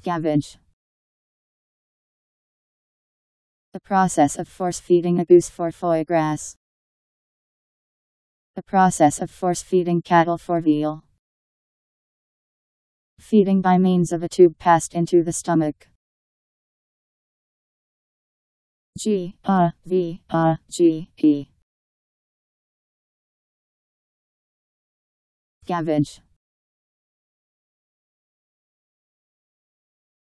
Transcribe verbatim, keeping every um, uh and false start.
Gavage. The process of force-feeding a goose for foie gras. The process of force-feeding cattle for veal. Feeding by means of a tube passed into the stomach. G A V A G E. Gavage.